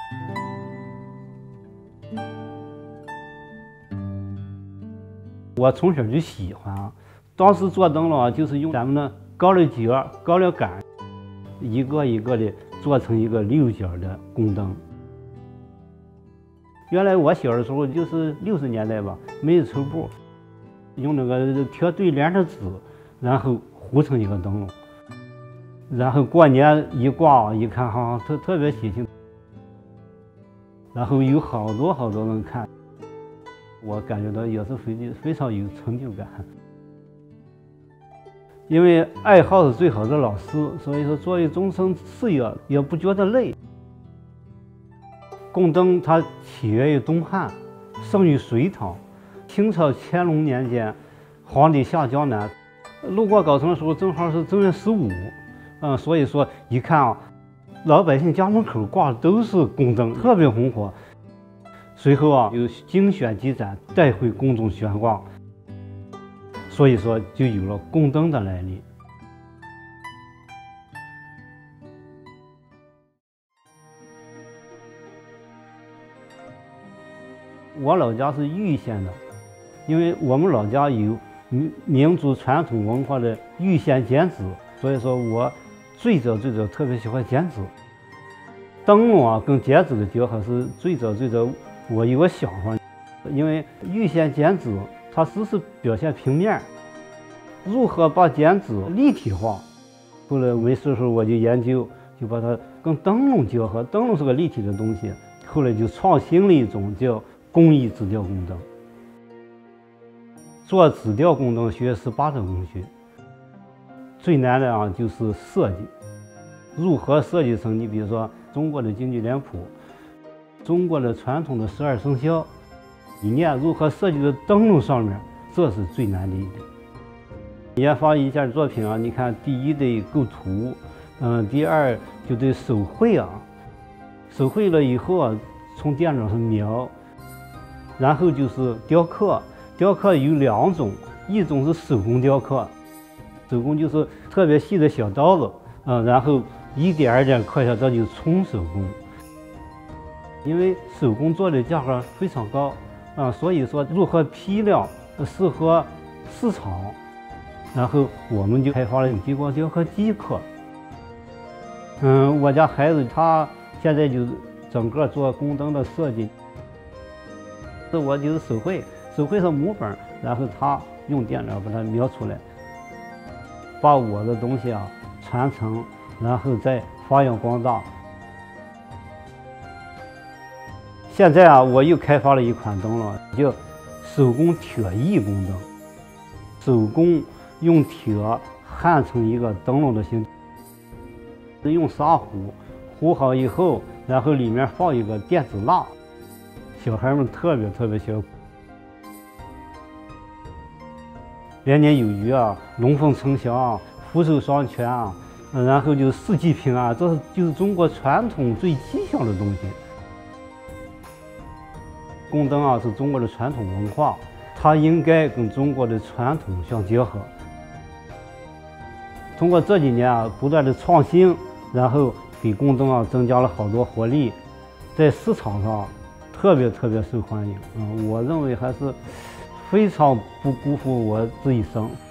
我从小就喜欢啊，当时做灯笼啊，就是用咱们的高粱角、高粱杆，一个一个的做成一个6角的宫灯。原来我小的时候就是60年代吧，没有绸布，用那个贴对联的纸，然后糊成一个灯笼，然后过年一挂，一看哈，特别喜庆，然后有好多人看。我感觉到也是非常有成就感，因为爱好是最好的老师，所以说作为终身事业也不觉得累。宫灯它起源于东汉，盛于隋唐，清朝乾隆年间，皇帝下江南，路过藁城的时候正好是正月15，所以说一看啊，老百姓家门口挂的都是宫灯，特别红火。随后啊，有精选集展带回宫中悬挂，所以说就有了宫灯的来历。我老家是玉县的，因为我们老家有民族传统文化的玉县剪纸，所以说我最早特别喜欢剪纸。灯笼啊跟剪纸的结合是最早我有个想法，因为玉县剪纸它只是表现平面，如何把剪纸立体化？后来没事的时候我就研究，就把它跟灯笼结合。灯笼是个立体的东西，后来就创新了一种叫工艺纸雕宫灯。做纸雕宫灯学18种工序，最难的啊就是设计，如何设计成你比如说中国的京剧脸谱。中国的传统的12生肖理念如何设计在灯笼上面，这是最难的一点。研发一件作品啊，你看第一得构图，第二就得手绘啊，手绘了以后啊，从电脑上描，然后就是雕刻。雕刻有2种，一种是手工雕刻，手工就是特别细的小刀子，然后一点一点刻下，这就是冲手工。因为手工做的价格非常高所以说如何批量适合市场，然后我们就开发了激光雕刻机课。我家孩子他现在就整个做宫灯的设计，我就是手绘上模本，然后他用电脑把它描出来，把我的东西啊传承，然后再发扬光大。现在啊，我又开发了一款灯笼，叫手工铁艺宫灯。手工用铁焊成一个灯笼的形，用砂糊好以后，然后里面放一个电子蜡，小孩们特别喜欢。连年有余啊，龙凤呈祥啊，福寿双全啊，然后就四季平安，这就是中国传统最吉祥的东西。宫灯啊是中国的传统文化，它应该跟中国的传统相结合。通过这几年啊不断的创新，然后给宫灯啊增加了好多活力，在市场上特别受欢迎。我认为还是非常不辜负我这一生。